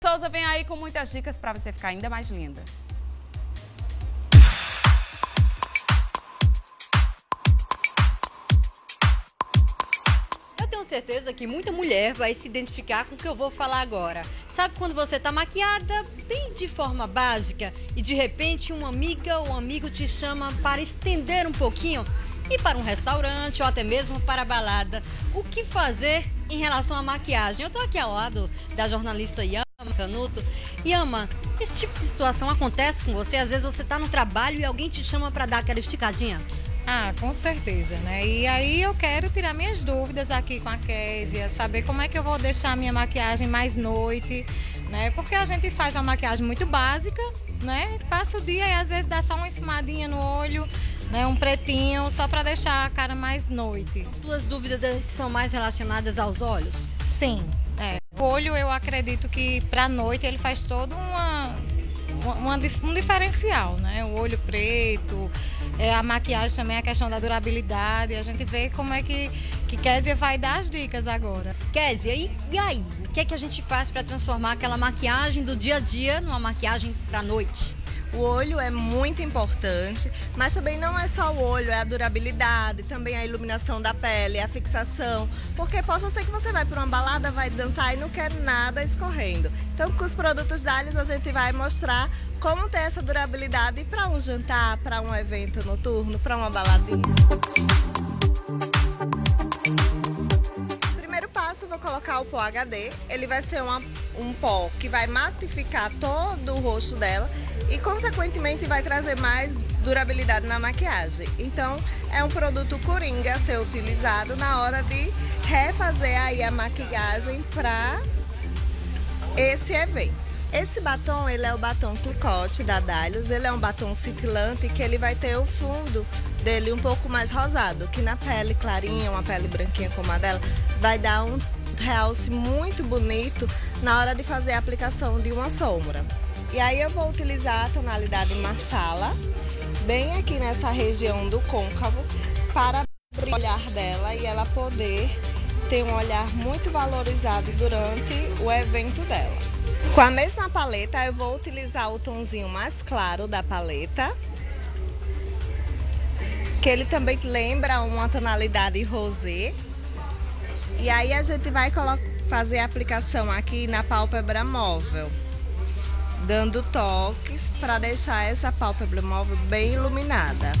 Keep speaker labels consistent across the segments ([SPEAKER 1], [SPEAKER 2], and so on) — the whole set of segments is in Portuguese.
[SPEAKER 1] Souza vem aí com muitas dicas para você ficar ainda mais linda.
[SPEAKER 2] Eu tenho certeza que muita mulher vai se identificar com o que eu vou falar agora. Sabe quando você está maquiada bem de forma básica e de repente uma amiga ou um amigo te chama para estender um pouquinho? Ir para um restaurante ou até mesmo para a balada. O que fazer em relação à maquiagem? Eu estou aqui ao lado da jornalista Yama Canuto. Yama, esse tipo de situação acontece com você? Às vezes você está no trabalho e alguém te chama para dar aquela esticadinha?
[SPEAKER 3] Ah, com certeza, né? E aí eu quero tirar minhas dúvidas aqui com a Késia, saber como é que eu vou deixar a minha maquiagem mais noite, né? Porque a gente faz uma maquiagem muito básica, né? Passa o dia e às vezes dá só uma esfumadinha no olho, né? Um pretinho, só para deixar a cara mais noite.
[SPEAKER 2] Suas dúvidas são mais relacionadas aos olhos?
[SPEAKER 3] Sim, O olho, eu acredito que para noite ele faz todo um diferencial, né? O olho preto, a maquiagem também, a questão da durabilidade. A gente vê como é que Késia vai dar as dicas agora.
[SPEAKER 2] Késia, e aí? O que é que a gente faz para transformar aquela maquiagem do dia a dia numa maquiagem para noite?
[SPEAKER 4] O olho é muito importante, mas também não é só o olho, é a durabilidade, também a iluminação da pele, a fixação, porque possa ser que você vai para uma balada, vai dançar e não quer nada escorrendo. Então, com os produtos Dálios, a gente vai mostrar como ter essa durabilidade para um jantar, para um evento noturno, para uma baladinha. Primeiro passo, vou colocar o pó HD. Ele vai ser um pó que vai matificar todo o rosto dela e, consequentemente, vai trazer mais durabilidade na maquiagem. Então, é um produto coringa a ser utilizado na hora de refazer aí a maquiagem para esse evento. Esse batom, ele é o batom Clicote da Dálios. Ele é um batom cintilante que ele vai ter o fundo dele um pouco mais rosado, que na pele clarinha, uma pele branquinha como a dela, vai dar um realce muito bonito na hora de fazer a aplicação de uma sombra. E aí eu vou utilizar a tonalidade Marsala, bem aqui nessa região do côncavo, para abrir o olhar dela e ela poder ter um olhar muito valorizado durante o evento dela. Com a mesma paleta, eu vou utilizar o tonzinho mais claro da paleta, que ele também lembra uma tonalidade rosé. E aí a gente vai fazer a aplicação aqui na pálpebra móvel, dando toques para deixar essa pálpebra móvel bem iluminada.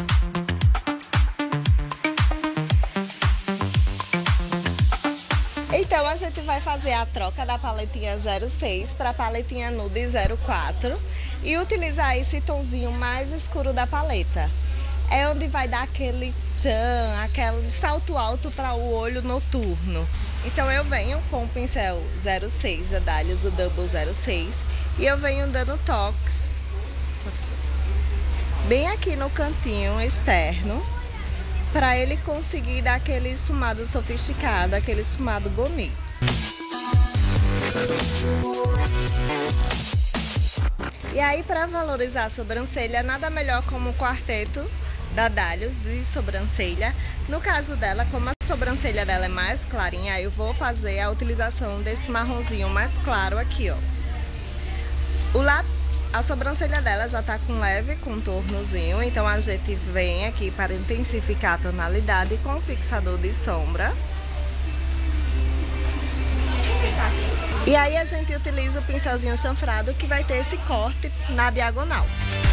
[SPEAKER 4] Então a gente vai fazer a troca da paletinha 06 para a paletinha nude 04 e utilizar esse tonzinho mais escuro da paleta. É onde vai dar aquele tchan, aquele salto alto para o olho noturno. Então eu venho com o pincel 06 da Dálios, o Double 06, e eu venho dando toques bem aqui no cantinho externo, para ele conseguir dar aquele esfumado sofisticado, aquele esfumado bonito. E aí, para valorizar a sobrancelha, nada melhor como o quarteto da Dálios de sobrancelha. No caso dela, como a sobrancelha dela é mais clarinha, eu vou fazer a utilização desse marronzinho mais claro aqui, ó. A sobrancelha dela já tá com leve contornozinho, então a gente vem aqui para intensificar a tonalidade com o fixador de sombra. E aí a gente utiliza o pincelzinho chanfrado, que vai ter esse corte na diagonal.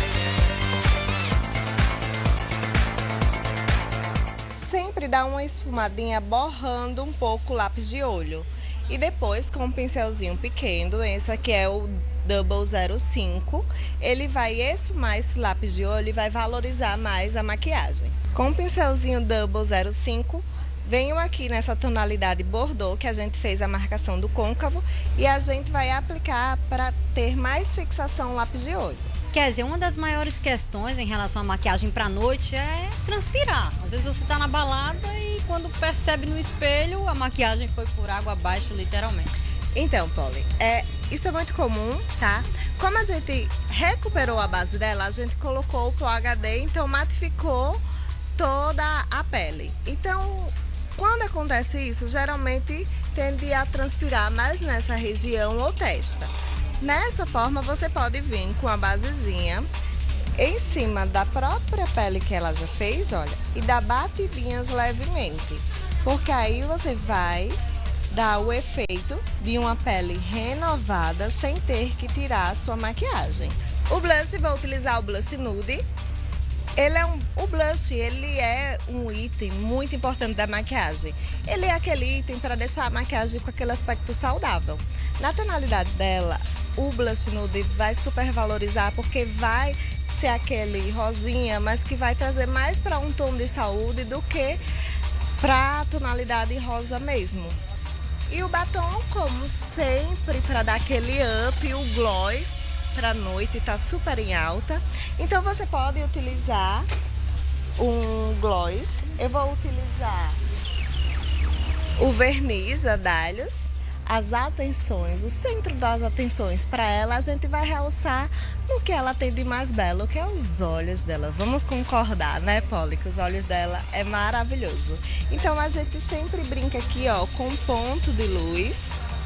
[SPEAKER 4] Sempre dá uma esfumadinha borrando um pouco o lápis de olho. E depois, com um pincelzinho pequeno, esse aqui é o Double 05, ele vai esfumar esse lápis de olho e vai valorizar mais a maquiagem. Com o pincelzinho Double 05, venho aqui nessa tonalidade Bordeaux, que a gente fez a marcação do côncavo, e a gente vai aplicar para ter mais fixação no lápis de olho.
[SPEAKER 2] Késia, uma das maiores questões em relação à maquiagem para noite é transpirar. Às vezes você está na balada e quando percebe no espelho, a maquiagem foi por água abaixo, literalmente.
[SPEAKER 4] Então, Polly, isso é muito comum, tá? Como a gente recuperou a base dela, a gente colocou o pó HD, então matificou toda a pele. Então, quando acontece isso, geralmente tende a transpirar mais nessa região ou testa. Nessa forma, você pode vir com a basezinha em cima da própria pele que ela já fez, olha, e dar batidinhas levemente, porque aí você vai dar o efeito de uma pele renovada sem ter que tirar a sua maquiagem. O blush, vou utilizar o blush nude. O blush, ele é um item muito importante da maquiagem. Ele é aquele item para deixar a maquiagem com aquele aspecto saudável. Na tonalidade dela, o blush nude vai super valorizar porque vai ser aquele rosinha, mas que vai trazer mais para um tom de saúde do que para a tonalidade rosa mesmo. E o batom, como sempre, para dar aquele up, o gloss para a noite, tá super em alta. Então você pode utilizar um gloss. Eu vou utilizar o verniz da Dylos. As atenções, o centro das atenções para ela, a gente vai realçar no que ela tem de mais belo, que é os olhos dela. Vamos concordar, né, Polly, que os olhos dela é maravilhoso. Então a gente sempre brinca aqui, ó, com ponto de luz,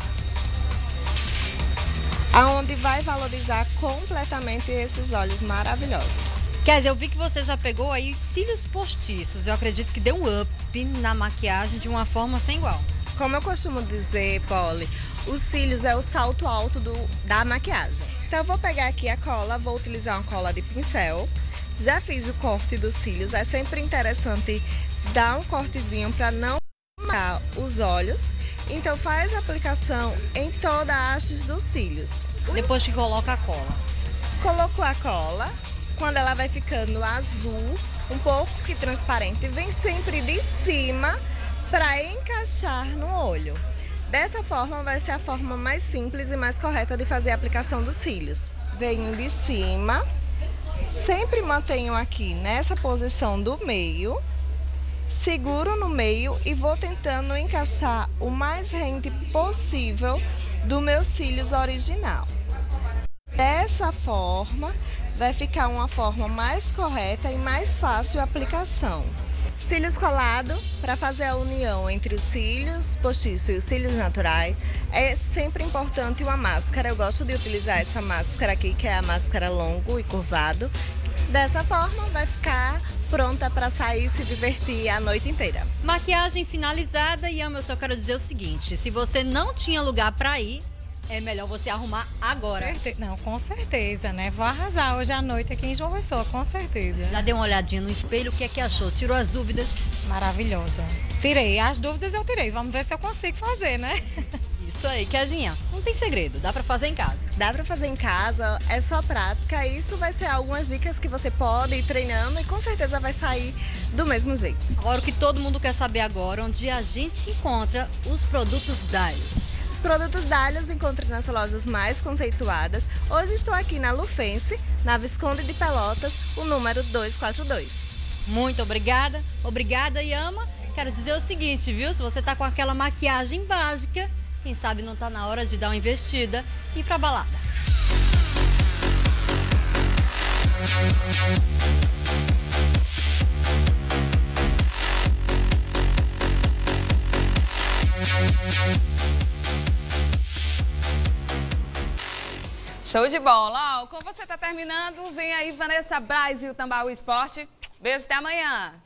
[SPEAKER 4] aonde vai valorizar completamente esses olhos maravilhosos.
[SPEAKER 2] Kézia, eu vi que você já pegou aí cílios postiços. Eu acredito que deu um up na maquiagem de uma forma sem igual.
[SPEAKER 4] Como eu costumo dizer, Polly, os cílios é o salto alto da maquiagem. Então eu vou pegar aqui a cola, vou utilizar uma cola de pincel. Já fiz o corte dos cílios, é sempre interessante dar um cortezinho para não marcar os olhos. Então faz a aplicação em toda a haste dos cílios.
[SPEAKER 2] Depois que coloca a cola.
[SPEAKER 4] Colocou a cola, quando ela vai ficando azul, um pouco que transparente, vem sempre de cima para encaixar no olho. Dessa forma vai ser a forma mais simples e mais correta de fazer a aplicação dos cílios. Venho de cima, sempre mantenho aqui nessa posição do meio, seguro no meio e vou tentando encaixar o mais rente possível do meu cílios original. Dessa forma vai ficar uma forma mais correta e mais fácil a aplicação. Cílios colado, para fazer a união entre os cílios postiço e os cílios naturais, é sempre importante uma máscara. Eu gosto de utilizar essa máscara aqui, que é a máscara longo e curvado. Dessa forma, vai ficar pronta para sair e se divertir a noite inteira.
[SPEAKER 2] Maquiagem finalizada e eu só quero dizer o seguinte, se você não tinha lugar para ir, é melhor você arrumar agora.
[SPEAKER 3] Não, com certeza, né? Vou arrasar hoje à noite aqui em João Pessoa, com certeza.
[SPEAKER 2] Já deu uma olhadinha no espelho, o que é que achou? Tirou as dúvidas?
[SPEAKER 3] Maravilhosa. Tirei, as dúvidas eu tirei. Vamos ver se eu consigo fazer, né?
[SPEAKER 2] Isso aí, Kézinha, não tem segredo, dá pra fazer em casa.
[SPEAKER 4] Dá pra fazer em casa, é só prática. Isso vai ser algumas dicas que você pode ir treinando e com certeza vai sair do mesmo jeito.
[SPEAKER 2] Agora, o que todo mundo quer saber agora, onde a gente encontra os produtos Dylos.
[SPEAKER 4] Os produtos Dylos encontram nas lojas mais conceituadas. Hoje estou aqui na Lufense, na Visconde de Pelotas, o número 242.
[SPEAKER 2] Muito obrigada. Obrigada, Yama. Quero dizer o seguinte, viu? Se você tá com aquela maquiagem básica, quem sabe não tá na hora de dar uma investida e ir pra balada.
[SPEAKER 1] Show de bola. Ó, como você está terminando, vem aí Vanessa Braz e o Tambaú Esporte. Beijo, até amanhã.